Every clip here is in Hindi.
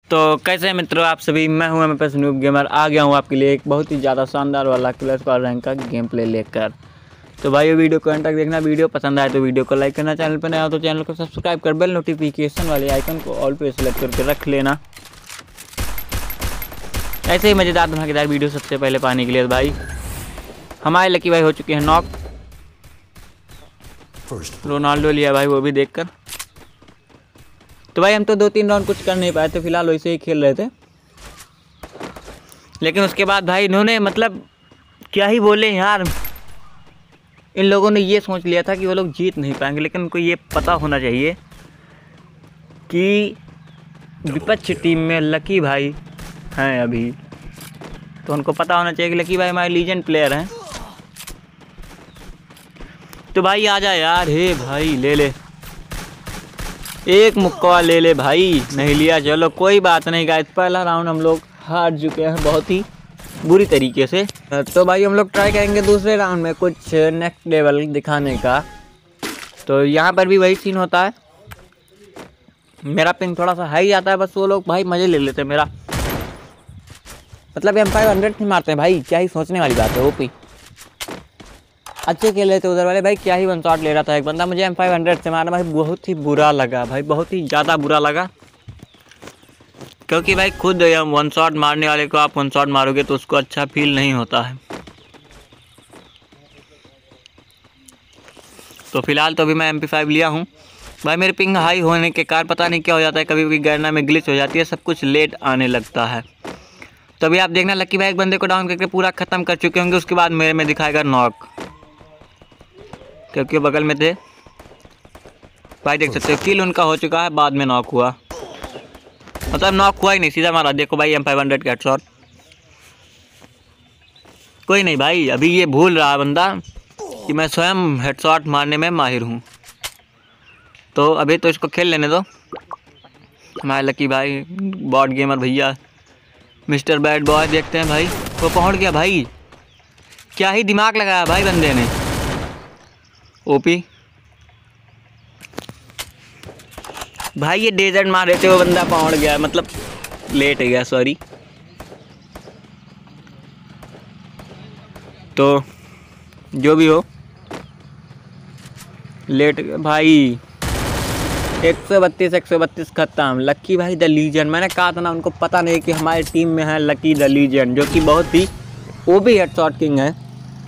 तो कैसे हैं मित्रों आप सभी। मैं हूं एमएफएस नूब गेमर, आ गया हूं आपके लिए एक बहुत ही ज़्यादा शानदार वाला क्लैश स्क्वाड रैंक का गेम प्ले लेकर। तो भाई वीडियो को एंड तक देखना, वीडियो पसंद आए तो वीडियो को लाइक करना, चैनल पर नया हो तो चैनल को सब्सक्राइब कर बेल नोटिफिकेशन वाले आइकन को ऑल पे सेलेक्ट करके रख लेना। ऐसे ही मज़ेदार धमाकेदार वीडियो सबसे पहले पाने के लिए भाई हमारे लकी भाई हो चुके हैं नॉक। रोनाल्डो लिया भाई वो भी देखकर। तो भाई हम तो 2-3 राउंड कुछ कर नहीं पाए थे, फिलहाल वैसे ही खेल रहे थे। लेकिन उसके बाद भाई इन्होंने मतलब क्या ही बोले यार, इन लोगों ने ये सोच लिया था कि वो लोग जीत नहीं पाएंगे, लेकिन उनको ये पता होना चाहिए कि विपक्ष टीम में लकी भाई हैं अभी। तो उनको पता होना चाहिए कि लकी भाई हमारे लीजेंड प्लेयर हैं। तो भाई आ जा यार, हे भाई ले ले एक मुक्का ले ले भाई, नहीं लिया चलो कोई बात नहीं गाइस। पहला राउंड हम लोग हार चुके हैं बहुत ही बुरी तरीके से। तो भाई हम लोग ट्राई करेंगे दूसरे राउंड में कुछ नेक्स्ट लेवल दिखाने का। तो यहाँ पर भी वही सीन होता है, मेरा पिंग थोड़ा सा हाई आता है, बस वो लोग भाई मज़े ले लेते हैं मेरा। मतलब M500 नहीं मारते हैं भाई, क्या ही सोचने वाली बात है। ओपी अच्छे खेल रहे थे उधर वाले भाई, क्या ही वन शॉट ले रहा था एक बंदा, मुझे M500 से मारा भाई। बहुत ही बुरा लगा भाई, बहुत ही ज़्यादा बुरा लगा, क्योंकि भाई खुद वन शॉट मारने वाले को आप वन शॉट मारोगे तो उसको अच्छा फील नहीं होता है। तो फिलहाल तो अभी मैं MP5 लिया हूँ भाई। मेरे पिंग हाई होने के कारण पता नहीं क्या हो जाता है, कभी कभी गैरना में ग्लिच हो जाती है, सब कुछ लेट आने लगता है। तो अभी आप देखना लकी भाई एक बंदे को डाउन करके पूरा ख़त्म कर चुके होंगे, उसके बाद मेरे में दिखाएगा नॉक, क्योंकि बगल में थे भाई। देख सकते हो किल उनका हो चुका है, बाद में नॉक हुआ, मतलब नॉक हुआ ही नहीं, सीधा मारा। देखो भाई M500 का हेडशॉट। कोई नहीं भाई, अभी ये भूल रहा है बंदा कि मैं स्वयं हेडशॉट मारने में माहिर हूँ। तो अभी तो इसको खेल लेने दो हमारे लकी भाई बॉट गेमर भैया, मिस्टर बैड बॉय। देखते हैं भाई, वो पहुँच गया भाई, क्या ही दिमाग लगाया भाई बंदे ने। ओपी भाई ये डेजर्ट मार रहे थे, वो बंदा पहुंच गया, मतलब लेट गया, सॉरी। तो जो भी हो लेट भाई। 132 खत्म। लकी भाई द लीजेंड, मैंने कहा था ना उनको पता नहीं कि हमारी टीम में है लकी द लीजेंड, जो कि बहुत ही वो भी हेडशॉट किंग है।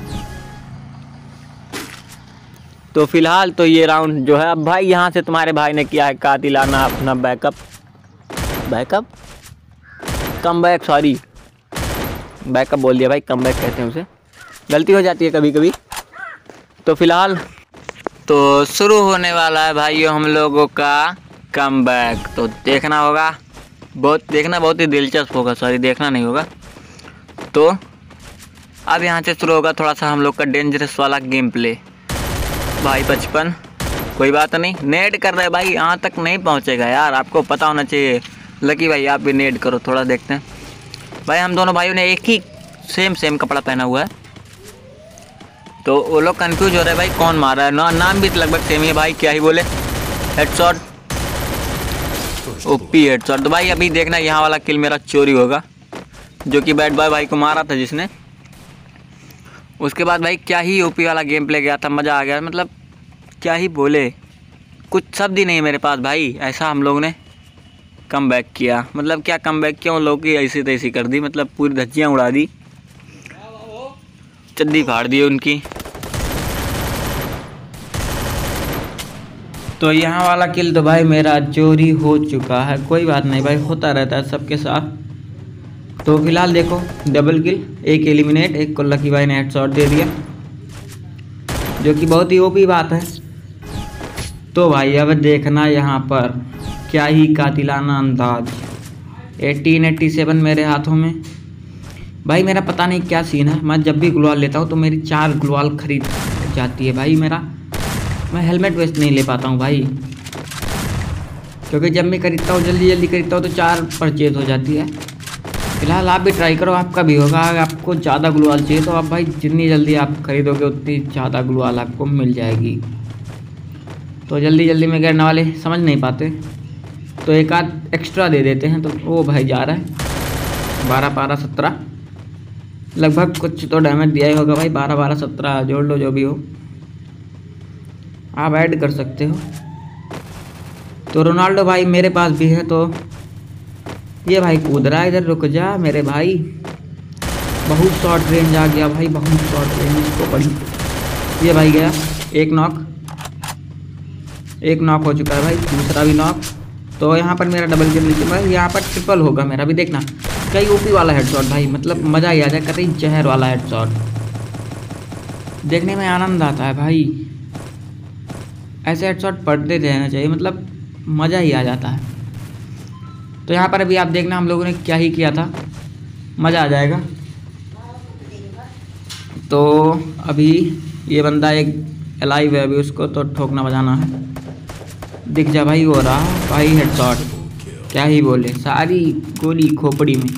तो फिलहाल तो ये राउंड जो है, अब भाई यहाँ से तुम्हारे भाई ने किया है कातिलाना अपना कमबैक, सॉरी बैकअप बोल दिया भाई, कमबैक कहते हैं उसे, गलती हो जाती है कभी कभी। तो फिलहाल तो शुरू होने वाला है भाइयों हम लोगों का कमबैक। तो देखना होगा, बहुत ही दिलचस्प होगा, सॉरी देखना नहीं होगा। तो अब यहाँ से शुरू होगा थोड़ा सा हम लोग का डेंजरस वाला गेम प्ले भाई। 55 कोई बात नहीं, नेड कर रहे भाई, यहाँ तक नहीं पहुँचेगा यार, आपको पता होना चाहिए। लकी भाई आप भी नेड करो, थोड़ा देखते हैं भाई। हम दोनों भाइयों ने एक ही सेम कपड़ा पहना हुआ है, तो वो लोग कंफ्यूज हो रहे हैं भाई कौन मार रहा है। नाम भी लगभग सेम ही है भाई, क्या ही बोले। Headshot, OP headshot. तो भाई अभी देखना यहाँ वाला किल मेरा चोरी होगा, जो कि बैड बॉय भाई को मारा था जिसने। उसके बाद भाई क्या ही ओपी वाला गेम प्ले गया था, मज़ा आ गया, मतलब क्या ही बोले, कुछ शब्द ही नहीं मेरे पास भाई। ऐसा हम लोग ने कम बैक किया, मतलब क्या कम बैक किया, उन लोगों की ऐसी तैसी कर दी, मतलब पूरी धज्जियाँ उड़ा दी, चड्डी फाड़ दी उनकी। तो यहाँ वाला किल तो भाई मेरा चोरी हो चुका है, कोई बात नहीं भाई, होता रहता है सबके साथ। तो फिलहाल देखो डबल किल, एक एलिमिनेट, एक को लकी भाई ने हेडशॉट दे दिया, जो कि बहुत ही ओपी बात है। तो भाई अब देखना यहाँ पर क्या ही कातिलाना अंदाज। 1887 मेरे हाथों में भाई। मेरा पता नहीं क्या सीन है, मैं जब भी ग्लोवाल लेता हूँ तो मेरी 4 ग्लोवाल खरीद जाती है भाई। मैं हेलमेट वेस्ट नहीं ले पाता हूँ भाई, क्योंकि जब मैं खरीदता हूँ जल्दी खरीदता हूँ तो 4 परचेज हो जाती है। फिलहाल आप भी ट्राई करो, आपका भी होगा। अगर आपको ज़्यादा ग्लोवाल चाहिए तो आप भाई जितनी जल्दी आप खरीदोगे उतनी ज़्यादा ग्लोवाल आपको मिल जाएगी। तो जल्दी में गिरने वाले समझ नहीं पाते, तो एक आध एक्स्ट्रा दे देते हैं। तो वो भाई जा रहा है 12 12 17 लगभग कुछ तो डैमेज दिया ही होगा भाई। 12 12 17 जोड़ लो जो भी हो, आप ऐड कर सकते हो। तो रोनाल्डो भाई मेरे पास भी है। तो ये भाई कूद रहा है इधर, रुक जा मेरे भाई। बहुत शॉर्ट रेंज आ गया भाई, बहुत शॉर्ट रेंज इसको पड़ी। ये भाई गया एक नॉक हो चुका है भाई, दूसरा भी नॉक। तो यहाँ पर मेरा डबल किल मिल भाई, यहाँ पर ट्रिपल होगा मेरा भी। देखना कई ओपी वाला हेडशॉट भाई, मतलब मज़ा ही आ जाए। कतई जहर वाला हेडशॉट, देखने में आनंद आता है भाई। ऐसे हेडशॉट पड़ते रहना चाहिए, मतलब मज़ा ही आ जाता है। तो यहाँ पर अभी आप देखना हम लोगों ने क्या ही किया था, मज़ा आ जाएगा। तो अभी ये बंदा एक अलाइव है, अभी उसको तो ठोकना बजाना है। दिख जा भाई, हो रहा भाई हेडशॉट, क्या ही बोले, सारी गोली खोपड़ी में।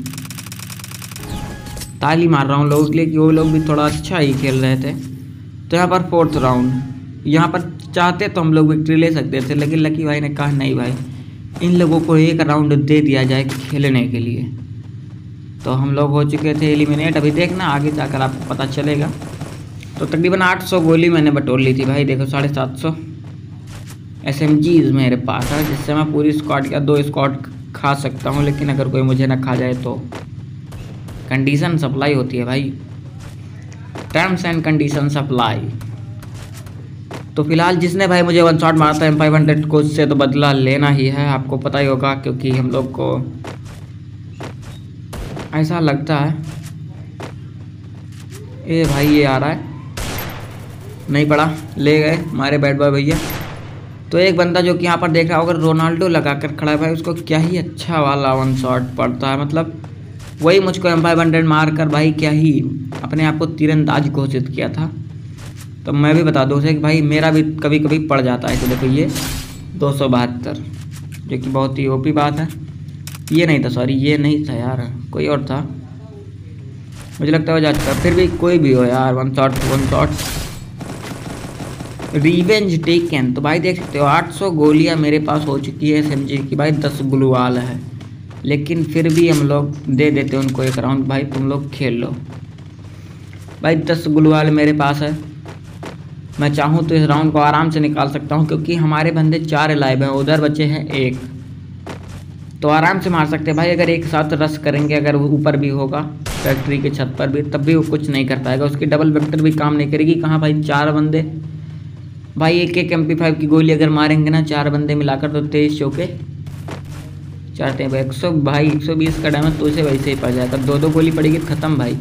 ताली मार रहा हूँ लोगों के लिए कि वो लोग भी थोड़ा अच्छा ही खेल रहे थे। तो यहाँ पर 4th राउंड, यहाँ पर चाहते तो हम लोग विक्ट्री ले सकते थे, लेकिन लकी भाई ने कहा नहीं भाई, इन लोगों को एक राउंड दे दिया जाए खेलने के लिए। तो हम लोग हो चुके थे एलिमिनेट। अभी देखना आगे जाकर आपको पता चलेगा। तो तकरीबन 800 गोली मैंने बटोर ली थी भाई, देखो 750 SMGs मेरे पास है, जिससे मैं पूरी स्क्वाड या 2 स्क्वाड खा सकता हूँ। लेकिन अगर कोई मुझे ना खा जाए तो कंडीशन सप्लाई होती है भाई, टर्म्स एंड कंडीशन सप्लाई। तो फिलहाल जिसने भाई मुझे 1 शॉट मारा था M500 को, उससे तो बदला लेना ही है, आपको पता ही होगा। क्योंकि हम लोग को ऐसा लगता है, ए भाई ये आ रहा है, नहीं पड़ा, ले गए हमारे बैट बॉय भैया। तो एक बंदा जो कि यहाँ पर देख रहा होगा रोनाल्डो लगा कर खड़ा है भाई, उसको क्या ही अच्छा वाला 1 शॉट पड़ता है। मतलब वही मुझको M500 मार कर भाई क्या ही अपने आप को तीरंदाज घोषित किया था। तो मैं भी बता दूँ उसे कि भाई मेरा भी कभी कभी पड़ जाता है। तो देखो ये 272, जो कि बहुत ही ओपी बात है। ये नहीं था, सॉरी ये नहीं था यार, कोई और था, मुझे लगता है जा चुका। फिर भी कोई भी हो यार, 1 शॉट रिवेंज टेकन। तो भाई देख सकते हो 800 गोलियां मेरे पास हो चुकी है SMG की भाई, 10 ग्लूवाल है। लेकिन फिर भी हम लोग दे देते हैं उनको एक राउंड, भाई तुम लोग खेल लो भाई। 10 ग्लूवाल मेरे पास है, मैं चाहूँ तो इस राउंड को आराम से निकाल सकता हूँ। क्योंकि हमारे बंदे 4 लाइव हैं, उधर बचे हैं 1, तो आराम से मार सकते हैं भाई। अगर एक साथ रश करेंगे, अगर वो ऊपर भी होगा फैक्ट्री के छत पर भी, तब भी वो कुछ नहीं कर पाएगा, उसकी डबल वेक्टर भी काम नहीं करेगी। कहाँ भाई 4 बंदे भाई, एक MP5 की गोली अगर मारेंगे ना 4 बंदे मिलाकर, तो 23 चौके 4 100 भाई, 120 का डैमेज तो उसे वैसे ही पड़ जाएगा। 2 गोली पड़ेगी ख़त्म भाई।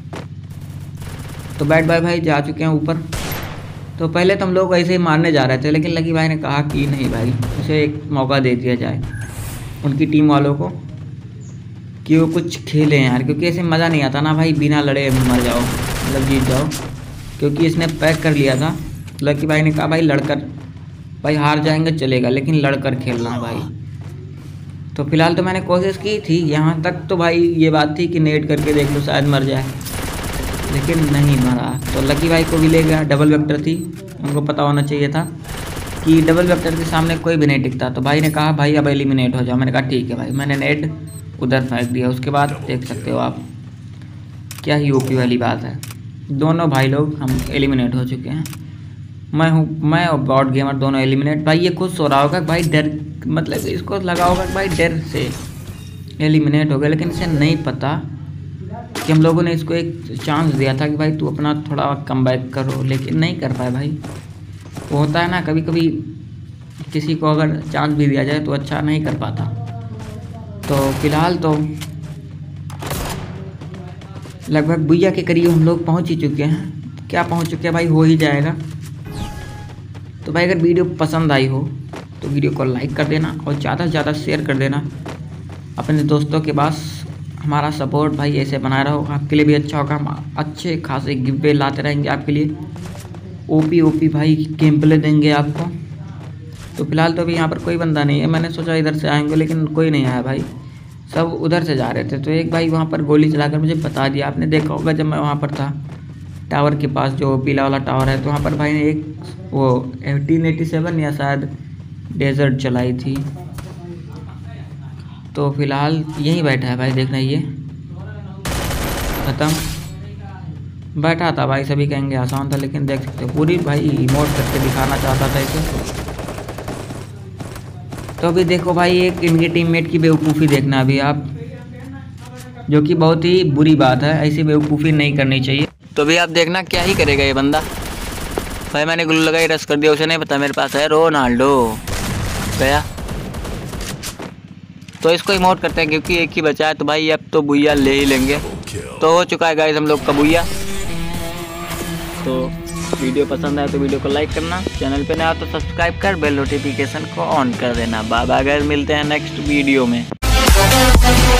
तो बैट बॉय भाई जा चुके हैं ऊपर। तो पहले तो हम लोग ऐसे ही मारने जा रहे थे, लेकिन लकी भाई ने कहा कि नहीं भाई, उसे एक मौका दे दिया जाए उनकी टीम वालों को, कि वो कुछ खेलें यार। क्योंकि ऐसे मज़ा नहीं आता ना भाई, बिना लड़े मर जाओ, मतलब जीत जाओ। क्योंकि इसने पैक कर लिया था, लकी भाई ने कहा भाई लड़कर, भाई हार जाएंगे चलेगा, लेकिन लड़कर खेलना है भाई। तो फिलहाल तो मैंने कोशिश की थी यहाँ तक, तो भाई ये बात थी कि नेट करके देख लो शायद मर जाए, लेकिन नहीं मरा। तो लकी भाई को भी ले गया, डबल वेक्टर थी, उनको पता होना चाहिए था कि डबल वेक्टर के सामने कोई भी नहीं टिकता। तो भाई ने कहा भाई अब एलिमिनेट हो जाओ। मैंने कहा ठीक है भाई, मैंने नेट उधर फेंक दिया। उसके बाद देख सकते हो आप, क्या ही ओपी वाली बात है, दोनों भाई लोग हम एलिमिनेट हो चुके हैं। मैं और बॉट गेमर दोनों एलिमिनेट। भाई ये खुश हो रहा होगा भाई, डर, मतलब इसको लगा होगा भाई डर से एलिमिनेट हो गया, लेकिन इसे नहीं पता कि हम लोगों ने इसको एक चांस दिया था कि भाई तू अपना थोड़ा कमबैक करो, लेकिन नहीं कर पाए भाई। वो होता है ना कभी कभी, किसी को अगर चांस भी दिया जाए तो अच्छा नहीं कर पाता। तो फिलहाल तो लगभग बुइया के करीब हम लोग पहुंच ही चुके हैं। क्या पहुंच चुके हैं भाई, हो ही जाएगा। तो भाई अगर वीडियो पसंद आई हो तो वीडियो को लाइक कर देना और ज़्यादा से ज़्यादा शेयर कर देना अपने दोस्तों के पास। हमारा सपोर्ट भाई ऐसे बनाए रहो, आपके लिए भी अच्छा होगा। हम अच्छे खासे गिफ्ट लाते रहेंगे आपके लिए, ओपी भाई गेम प्ले देंगे आपको। तो फिलहाल तो अभी यहाँ पर कोई बंदा नहीं है, मैंने सोचा इधर से आएंगे, लेकिन कोई नहीं आया भाई, सब उधर से जा रहे थे। तो एक भाई वहाँ पर गोली चलाकर मुझे बता दिया, आपने देखा होगा जब मैं वहाँ पर था टावर के पास, जो पीला वाला टावर है, तो वहाँ पर भाई ने एक वो 1887 या शायद डेजर्ट चलाई थी। तो फिलहाल यहीं बैठा है भाई, देखना ये ख़त्म। बैठा था भाई, सभी कहेंगे आसान था, लेकिन देख सकते हो पूरी भाई इमोट करके दिखाना चाहता था इसे। तो अभी देखो भाई एक इनकी टीममेट की बेवकूफ़ी देखना अभी आप, जो कि बहुत ही बुरी बात है, ऐसी बेवकूफ़ी नहीं करनी चाहिए। तो अभी आप देखना क्या ही करेगा ये बंदा। भाई मैंने ग्लू लगाई, रश कर दिया, उसे नहीं पता मेरे पास है रोनाल्डो गया। तो इसको इमोट करते हैं क्योंकि एक ही बचा है, तो भाई अब तो बुइया ले ही लेंगे। तो हो चुका है गाइस हम लोग का बुइया। तो वीडियो पसंद आए तो वीडियो को लाइक करना, चैनल पे नया तो सब्सक्राइब कर बेल नोटिफिकेशन को ऑन कर देना। बाय बाय गाइस, मिलते हैं नेक्स्ट वीडियो में।